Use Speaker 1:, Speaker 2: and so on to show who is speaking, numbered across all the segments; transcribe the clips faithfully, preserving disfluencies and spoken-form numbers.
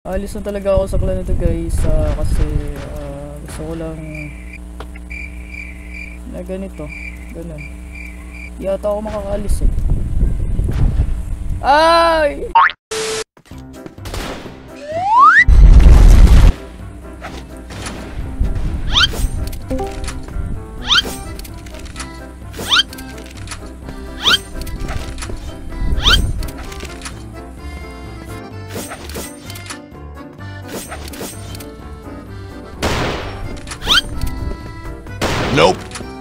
Speaker 1: Alis na talaga ako sa clan na to guys, uh, kasi uh, gusto ko lang na ganito, ganun. Yata ako makakaalis eh. Ay!
Speaker 2: Nope.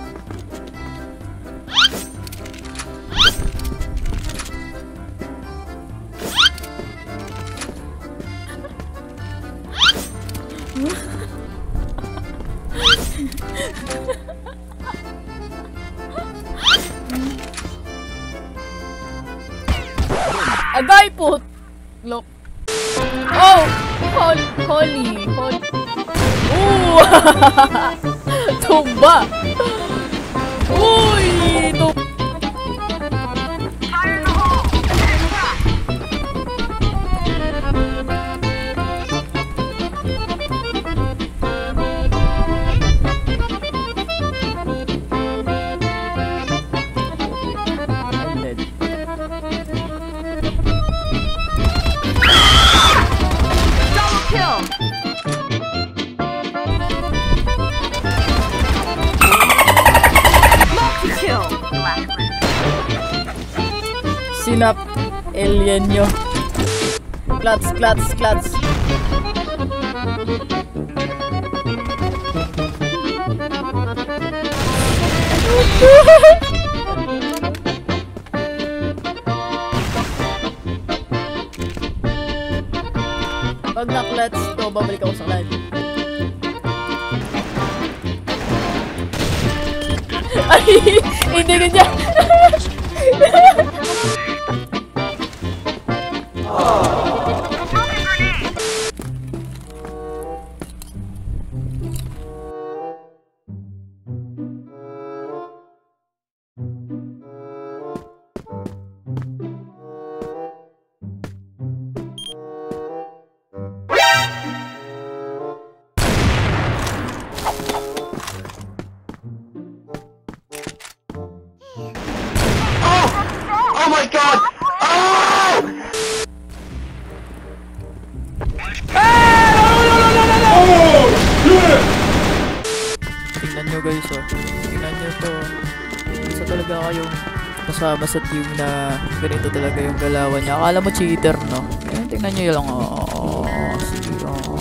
Speaker 1: Agay po. Look. Oh, holy, holy, holy. Ooh. Tumba! Uy! Tumba! I'm dead.
Speaker 3: Double kill!
Speaker 1: Sinap alien nyo. Klats, klats, klats. Pag na-klats to, babalik ako sa clan. Ay! Hindi ganyan!
Speaker 2: Oh my god! Oh!
Speaker 1: Tingnan nyo guys, oh. Tingnan nyo to. Isa talaga kayong kasama sa team na ganito talaga yung galawan niya. Akala mo cheater, no? Ayan, tingnan nyo lang, oh. Sige, oh.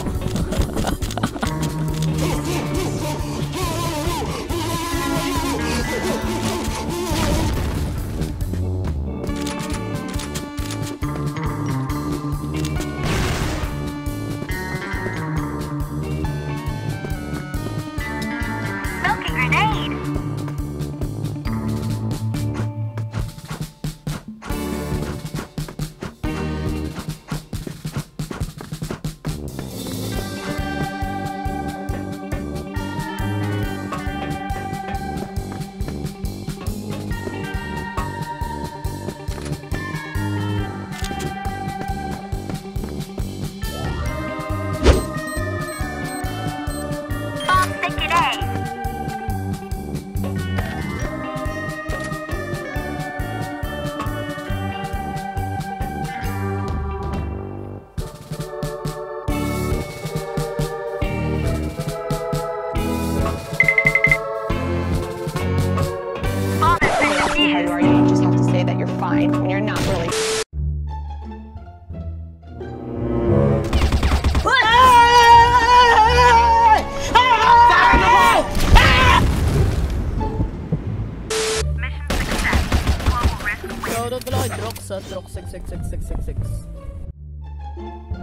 Speaker 3: fine when you're not really.
Speaker 1: Shoutout pala kay Drox, ah. Drox six six six six six six.